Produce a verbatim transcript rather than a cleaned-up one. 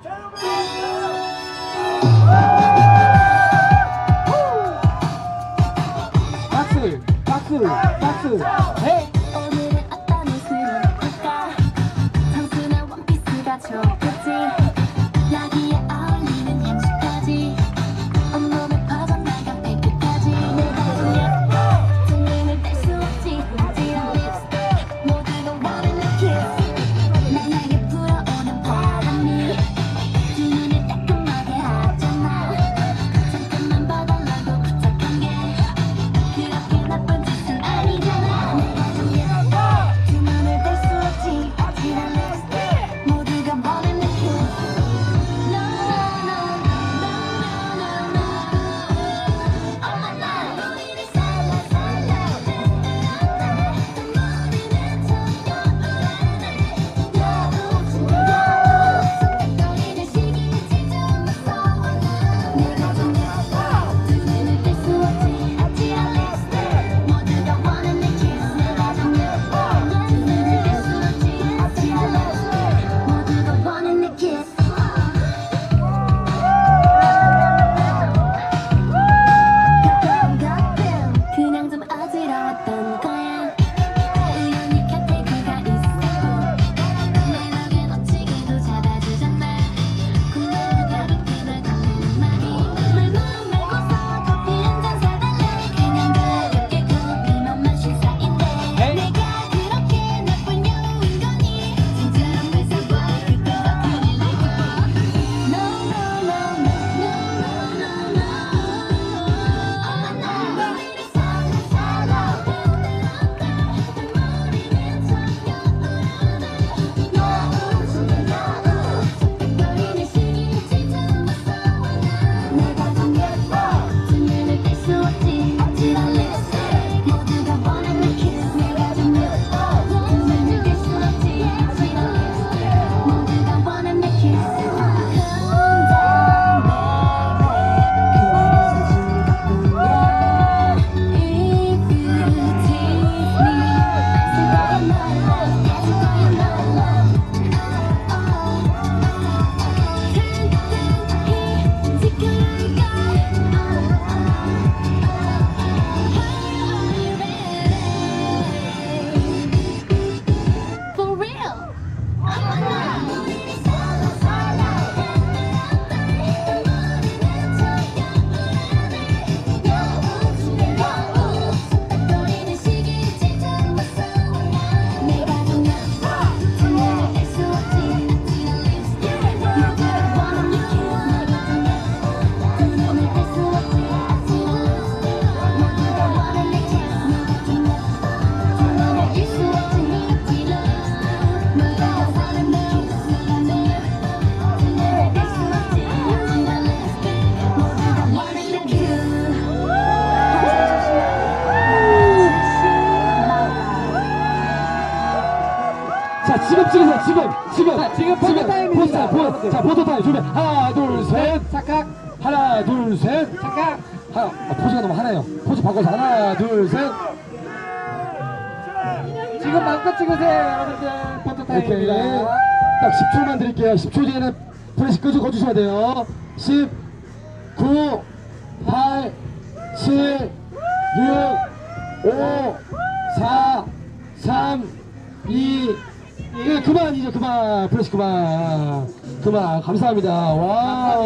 박수, 박수, 박수. 헤이. 오늘은 어떤 옷을 입을까? 청순한 원피스가 좋겠지. 여기에 어울리는 향수까지 온몸에 퍼져나간 핑크까지 내가 두 눈을 뗄 수 없지. 어지러운 립스틱 모두가 원하는 kiss. 날 향해 불어오는 바람이 두 눈을 따끔하게 하잖아. 잠깐만 봐달라고 부탁한 게 그렇게 나쁜 짓은 아니잖아. 내가 정말 두 눈을 뗄 수 없지. 어지러운 립스틱 모두가 원하는 kiss. No no no no no no no. Oh my God. 우리를 살라 살라 눈물이는 저 여울에 속닥거리는 시기지 좀 무서워. 내가 정말 두 눈을 뗄 수 없지. 어지러운 립스틱 모두가 원하는 kiss. 내가 정말 두 눈을 뗄 수 없지. 어지러운 립스틱 모두가 원하는 kiss. 가끔 가끔 그냥 좀 어지러웠던 거야. 우연히 곁에 그가 있었고 내 벽에 놓치기도 잡아주잖아. 궁금한 가볍게 날 달래는 말이 말만 말고서 커피 한 잔 사달래. 그냥 가볍게 커피만 마실 사이인데 내가 그렇게 나쁜 여우인 거니. 진짜로 뺏어봐 그거 그리 like it. No no no no no no no no. 엄마 나 우리를 살라 살라 눈물이는 저 여울에 여우 속에 여우 속닥거리는 시기지 좀 무서워. 내가 좀 예뻐 두 눈을 뗄 수 없지. 어지러운 립스틱 모두가 원하는 kiss. 내가 좀 예뻐 두 눈을 뗄 수 없지. 어지러운 립스틱 모두가 원하는 kiss. Calm down baby 그래서 즐겁구나. If you tease me 뺏을 거야 my love. 뺏을 거야 my love. 튼튼히 지켜줄까. Are you ready? For real? 우리를 살라 살라 눈물이는 저 여울에 여우 속에 여우 속닥거리는 시기지 좀 무서워. 내가 정말 두 눈을 뗄 수 없지. 어지러운 립스틱 모두가 원하는 kiss. 내가 정말 두 눈을 뗄 수 없지. 어지러운 립스틱 모두가 원하는 kiss. 내가 정말 두 눈을 뗄 수 없지. 어지러운 립스틱 모두가 원하는 kiss. 내가 정말 두 눈을 뗄 수 없지. 어지러운 립스틱 모두가 원하는 kiss. 자, 지금 찍으세요. 지금, 지금, 자, 지금 포토 타임입니다. 포토, 포토. 자, 포토 타임 준비. 하나, 둘, 셋. 착각 하나, 둘, 셋. 착각. 하나, 아, 포즈가 너무 하나요. 포즈 바꿔서 하나, 둘, 셋. 지금 마음껏 찍으세요 여러분들. 포토 이렇게 타임입니다. 딱 십 초만 드릴게요. 십 초 뒤에는 플래시 끄고 꺼주셔야 돼요. 십, 구, 팔, 칠, 육, 오, 사, 삼, 이, 일. 그만, 이제 그만. 플래시 그만. 그만. 감사합니다. 와.